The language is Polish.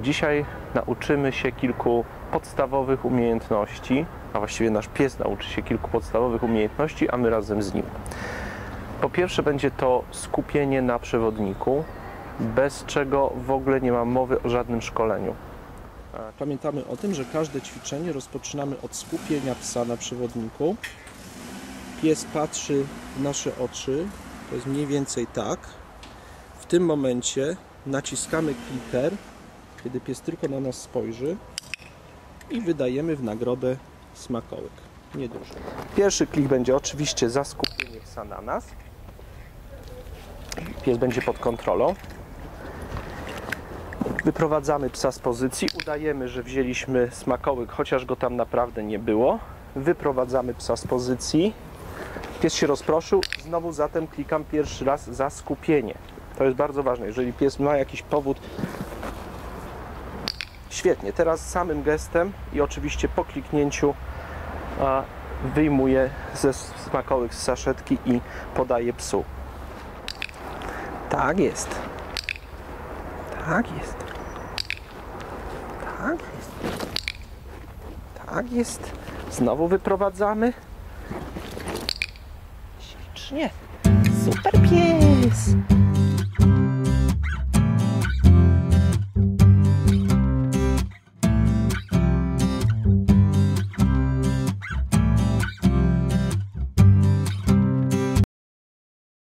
Dzisiaj nauczymy się kilku podstawowych umiejętności, a właściwie nasz pies nauczy się kilku podstawowych umiejętności, a my razem z nim. Po pierwsze będzie to skupienie na przewodniku, bez czego w ogóle nie ma mowy o żadnym szkoleniu. Pamiętamy o tym, że każde ćwiczenie rozpoczynamy od skupienia psa na przewodniku. Pies patrzy w nasze oczy, to jest mniej więcej tak. W tym momencie naciskamy kliker, kiedy pies tylko na nas spojrzy i wydajemy w nagrodę smakołyk, nieduży. Pierwszy klik będzie oczywiście za skupienie psa na nas. Pies będzie pod kontrolą. Wyprowadzamy psa z pozycji, udajemy, że wzięliśmy smakołyk, chociaż go tam naprawdę nie było. Wyprowadzamy psa z pozycji. Pies się rozproszył, znowu zatem klikam pierwszy raz za skupienie. To jest bardzo ważne, jeżeli pies ma jakiś powód. Świetnie, teraz samym gestem i oczywiście po kliknięciu wyjmuję smakołyk z saszetki i podaję psu. Tak jest. Tak jest. Tak jest. Tak jest. Znowu wyprowadzamy. Ślicznie. Super pies.